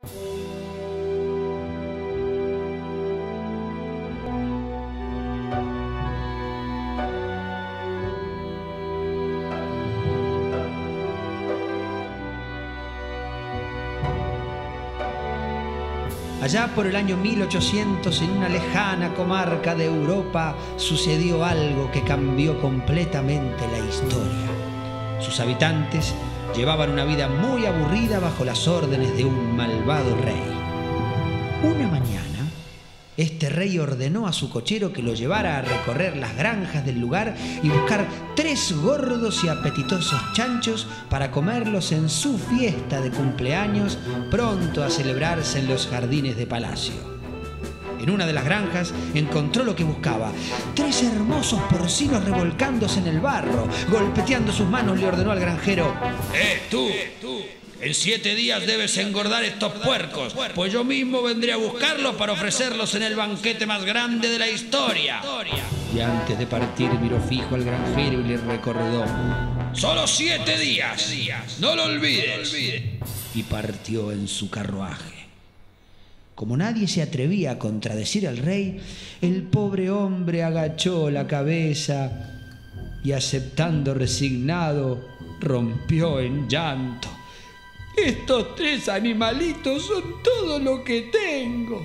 Allá por el año 1800, en una lejana comarca de Europa, sucedió algo que cambió completamente la historia. Sus habitantes llevaban una vida muy aburrida bajo las órdenes de un malvado rey. Una mañana, este rey ordenó a su cochero que lo llevara a recorrer las granjas del lugar y buscar 3 gordos y apetitosos chanchos para comerlos en su fiesta de cumpleaños, pronto a celebrarse en los jardines de palacio. En una de las granjas encontró lo que buscaba: 3 hermosos porcinos revolcándose en el barro. Golpeteando sus manos, le ordenó al granjero: ¡Tú! En 7 días debes engordar estos puercos, pues yo mismo vendré a buscarlos para ofrecerlos en el banquete más grande de la historia. Y antes de partir miró fijo al granjero y le recordó: ¡Solo 7 días! ¡No lo olvides! Y partió en su carruaje. Como nadie se atrevía a contradecir al rey, el pobre hombre agachó la cabeza y, aceptando resignado, rompió en llanto. Estos 3 animalitos son todo lo que tengo.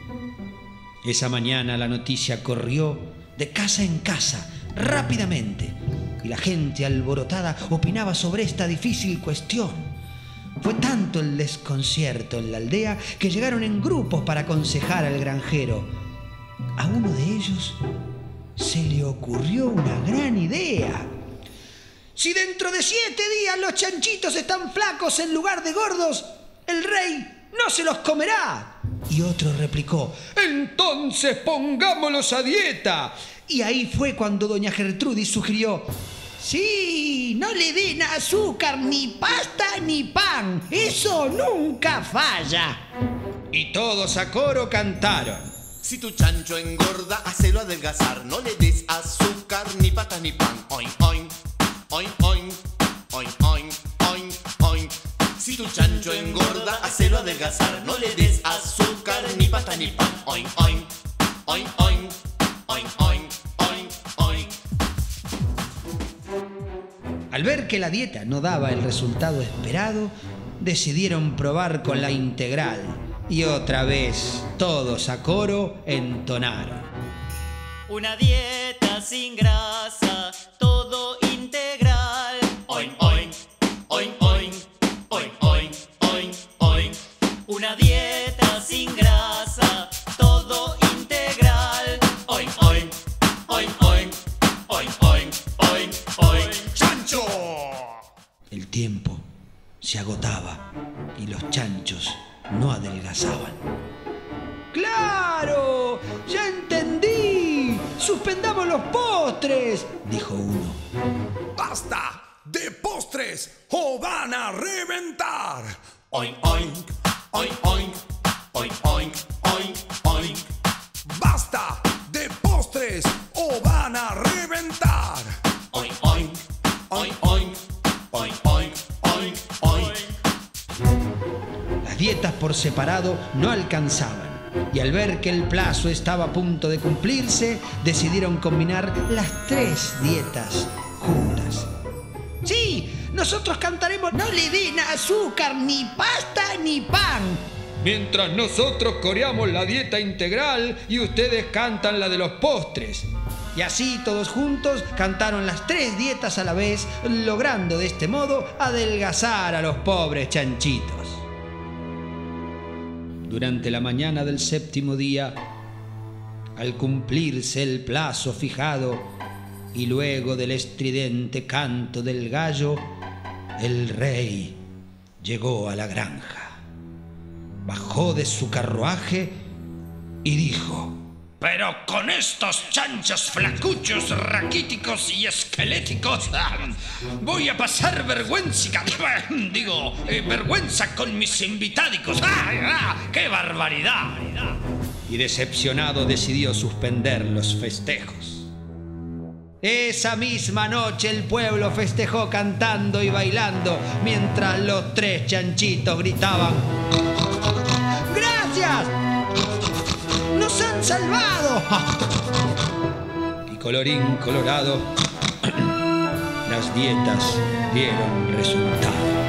Esa mañana la noticia corrió de casa en casa rápidamente y la gente alborotada opinaba sobre esta difícil cuestión. Fue tanto el desconcierto en la aldea que llegaron en grupos para aconsejar al granjero. A uno de ellos se le ocurrió una gran idea. Si dentro de 7 días los chanchitos están flacos en lugar de gordos, el rey no se los comerá. Y otro replicó: entonces pongámoslos a dieta. Y ahí fue cuando doña Gertrudis sugirió: sí, no le den azúcar, ni pasta, ni pan. Eso nunca falla. Y todos a coro cantaron: si tu chancho engorda, hacelo adelgazar. No le des azúcar, ni pasta, ni pan. Oin, oin. Oin, oin, oin, oin, oin, oin. Si tu chancho engorda, hacelo adelgazar. No le des azúcar, ni pasta, ni pan. Oin, oin, oin, oin, oin, oin, oin, oin. Al ver que la dieta no daba el resultado esperado, decidieron probar con la integral. Y otra vez, todos a coro entonaron: una dieta sin grasa, todo integral. Oin, oin, oin, oin, oin, oin, oin, oin. Una dieta sin grasa, todo integral. Oin, oin, oin, oin, oin, oin, oin, oin. ¡Chancho! El tiempo se agotaba y los chanchos no adelgazaban. ¡Claro! ¡Ya entendí! ¡Suspendamos los postres!, dijo uno. ¡Basta de postres o van a reventar! Oink, oink, oink, oink, oink, oink, oink, oink. ¡Basta de postres o van a reventar! Oink, oink, oink, oink, oink, oink, oink, oink. Las dietas por separado no alcanzaban, y al ver que el plazo estaba a punto de cumplirse, decidieron combinar las 3 dietas juntas. ¡Sí! Nosotros cantaremos: no le den azúcar, ni pasta, ni pan. Mientras nosotros coreamos la dieta integral y ustedes cantan la de los postres. Y así todos juntos cantaron las 3 dietas a la vez, logrando de este modo adelgazar a los pobres chanchitos. Durante la mañana del 7º día, al cumplirse el plazo fijado y luego del estridente canto del gallo, el rey llegó a la granja, bajó de su carruaje y dijo: Pero con estos chanchos flacuchos, raquíticos y esqueléticos, voy a pasar vergüenza con mis invitádicos. ¡Qué barbaridad! Y decepcionado decidió suspender los festejos. Esa misma noche el pueblo festejó cantando y bailando, mientras los 3 chanchitos gritaban: salvado! Y colorín colorado, las dietas dieron resultado.